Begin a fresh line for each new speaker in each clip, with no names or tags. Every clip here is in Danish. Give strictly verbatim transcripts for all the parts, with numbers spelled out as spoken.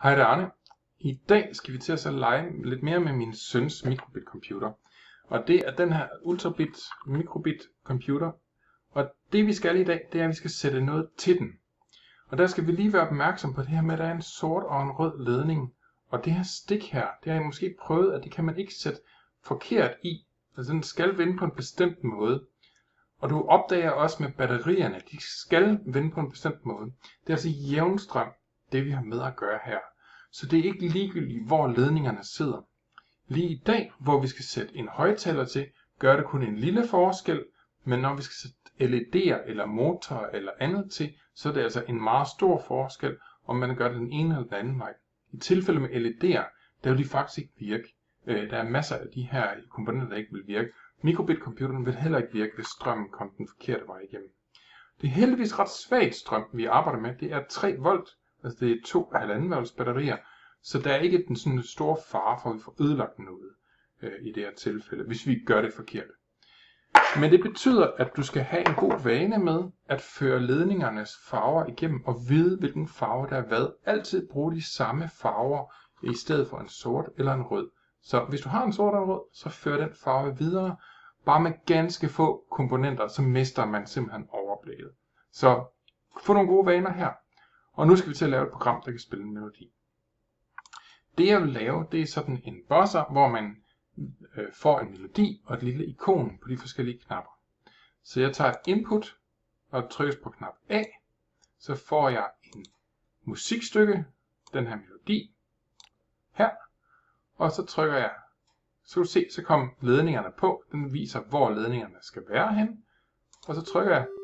Hej, det er Arne. I dag skal vi til at så lege lidt mere med min søns mikrobit computer. Og det er den her ultrabit mikrobit computer. Og det vi skal i dag, det er at vi skal sætte noget til den. Og der skal vi lige være opmærksom på det her med at der er en sort og en rød ledning. Og det her stik her, det har jeg måske prøvet, at det kan man ikke sætte forkert i. Altså den skal vende på en bestemt måde. Og du opdager også med batterierne, de skal vende på en bestemt måde. Det er altså jævnstrøm, det vi har med at gøre her. Så det er ikke ligegyldigt, hvor ledningerne sidder. Lige i dag, hvor vi skal sætte en højttaler til, gør det kun en lille forskel, men når vi skal sætte L E D'er eller motorer eller andet til, så er det altså en meget stor forskel, om man gør det den ene eller den anden vej. I tilfælde med L E D'er, der vil de faktisk ikke virke. Der er masser af de her komponenter, der ikke vil virke. Mikrobit-computeren vil heller ikke virke, hvis strømmen kom den forkerte vej igennem. Det er heldigvis ret svagt strøm, vi arbejder med. Det er tre volt, altså det er to halvanden volts batterier, så der er ikke den sådan store fare for, at vi får ødelagt noget øh, i det her tilfælde, hvis vi gør det forkert. Men det betyder, at du skal have en god vane med at føre ledningernes farver igennem og vide, hvilken farve der er hvad. Altid bruge de samme farver i stedet for en sort eller en rød. Så hvis du har en sort og en rød, så før den farve videre. Bare med ganske få komponenter, så mister man simpelthen overblikket. Så få nogle gode vaner her. Og nu skal vi til at lave et program, der kan spille en melodi. Det jeg vil lave, det er sådan en buzzer, hvor man øh, får en melodi og et lille ikon på de forskellige knapper. Så jeg tager et input og trykker på knap A. Så får jeg en musikstykke, den her melodi, her. Og så trykker jeg, så kan du se, så kommer ledningerne på. Den viser, hvor ledningerne skal være hen. Og så trykker jeg.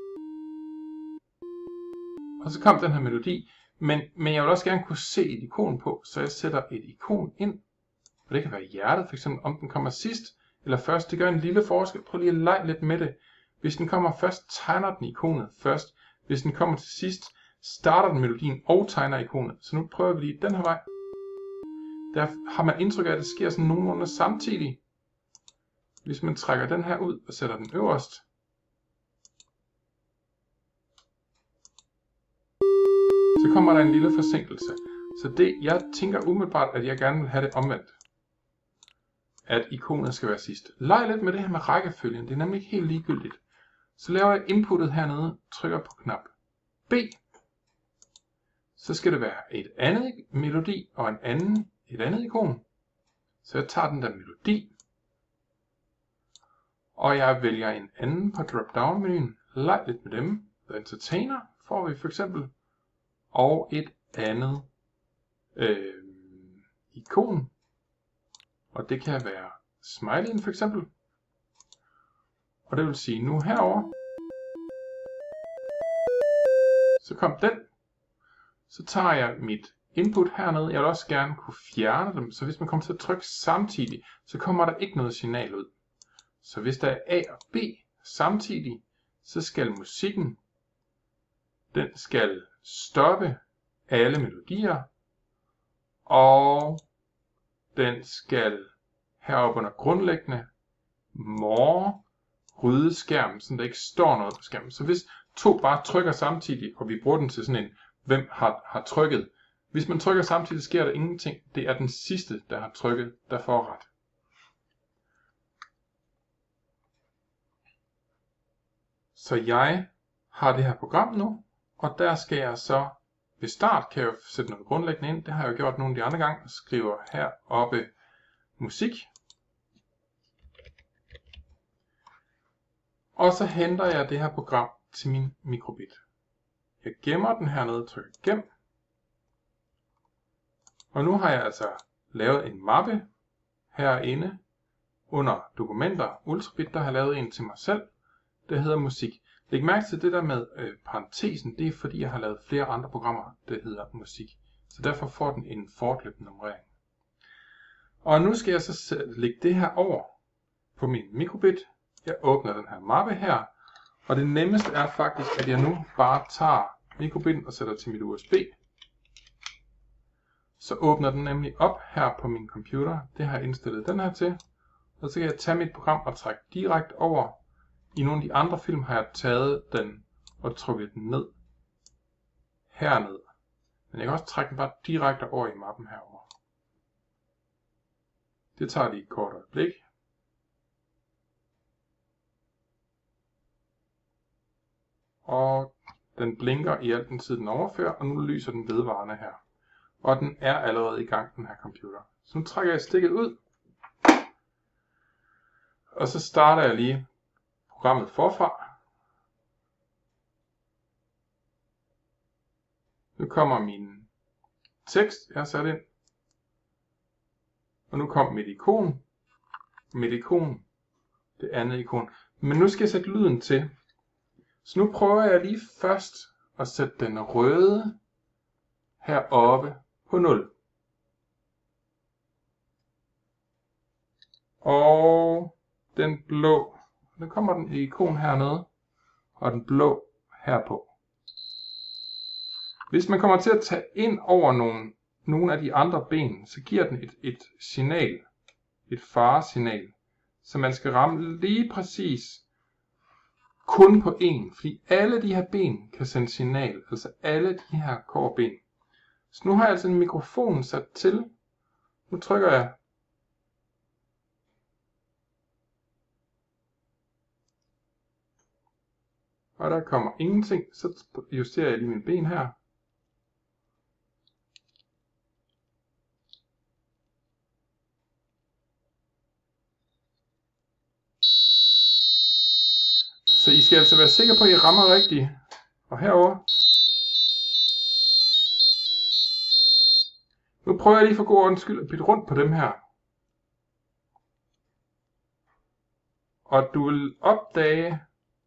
Og så kom den her melodi. Men, men jeg vil også gerne kunne se et ikon på, så jeg sætter et ikon ind. Og det kan være hjertet, for eksempel om den kommer sidst eller først. Det gør en lille forskel. Prøv lige at lege lidt med det. Hvis den kommer først, tegner den ikonet først. Hvis den kommer til sidst, starter den melodien og tegner ikonet. Så nu prøver vi lige den her vej. Der har man indtryk af, at det sker sådan nogenlunde samtidig. Hvis man trækker den her ud og sætter den øverst, så kommer der en lille forsinkelse. Så det, jeg tænker umiddelbart, at jeg gerne vil have det omvendt. At ikonet skal være sidst. Leg lidt med det her med rækkefølgen. Det er nemlig ikke helt ligegyldigt. Så laver jeg inputtet hernede, trykker på knap B. Så skal det være et andet melodi og en anden, et andet ikon. Så jeg tager den der melodi. Og jeg vælger en anden på drop-down menuen. Leg lidt med dem. The Entertainer får vi for eksempel. Og et andet øh, ikon. Og det kan være smileyen for eksempel. Og det vil sige nu herover. Så kom den. Så tager jeg mit input hernede. Jeg vil også gerne kunne fjerne dem. Så hvis man kommer til at trykke samtidig, så kommer der ikke noget signal ud. Så hvis der er A og B samtidig, så skal musikken, den skal stoppe alle melodier, og den skal heroppe under grundlæggende more rydde skærmen, så der ikke står noget på skærmen. Så hvis to bare trykker samtidig, og vi bruger den til sådan en, hvem har, har trykket. Hvis man trykker samtidig, sker der ingenting. Det er den sidste, der har trykket, der får ret. Så jeg har det her program nu, og der skal jeg så ved start kan jeg sætte noget grundlæggende ind. Det har jeg jo gjort nogle af de andre gange. Jeg skriver heroppe musik. Og så henter jeg det her program til min mikrobit. Jeg gemmer den hernede, trykker gem. Og nu har jeg altså lavet en mappe herinde under dokumenter. Ultrabit, der har lavet en til mig selv. Det hedder musik. Læg mærke til det der med øh, parentesen, det er fordi jeg har lavet flere andre programmer, der hedder musik. Så derfor får den en fortløbende nummerering. Og nu skal jeg så lægge det her over på min mikrobit. Jeg åbner den her mappe her. Og det nemmeste er faktisk, at jeg nu bare tager mikrobitten og sætter til mit U S B. Så åbner den nemlig op her på min computer. Det har jeg indstillet den her til. Og så kan jeg tage mit program og trække direkte over. I nogle af de andre film har jeg taget den og trukket den ned herned. Men jeg kan også trække den bare direkte over i mappen herover. Det tager lige et kort øjeblik. Og den blinker i al den tid den overfører, og nu lyser den vedvarende her. Og den er allerede i gang, den her computer. Så nu trækker jeg stikket ud. Og så starter jeg lige programmet forfra. Nu kommer min tekst, jeg har sat ind. Og nu kommer mit ikon. Mit ikon. Det andet ikon. Men nu skal jeg sætte lyden til. Så nu prøver jeg lige først at sætte den røde heroppe på nul. Og den blå. Nu kommer den ikon hernede. Og den blå herpå. Hvis man kommer til at tage ind over nogle, nogle af de andre ben, så giver den et, et signal. Et faresignal. Så man skal ramme lige præcis kun på en. Fordi alle de her ben kan sende signal. Altså alle de her kårben. Så nu har jeg altså en mikrofon sat til. Nu trykker jeg. Og der kommer ingenting. Så justerer jeg lige mine ben her. Så I skal altså være sikre på, at I rammer rigtigt. Og herover. Nu prøver jeg lige for god ordens skyld at bytte rundt på dem her. Og du vil opdage,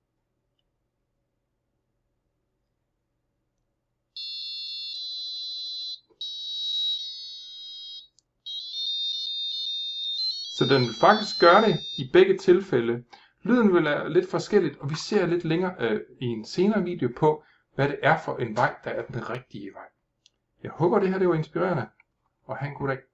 så den vil faktisk gøre det i begge tilfælde. Lyden vil være lidt forskelligt, og vi ser lidt længere øh, i en senere video på, hvad det er for en vej, der er den rigtige vej. Jeg håber, det her det var inspirerende, og have en god dag.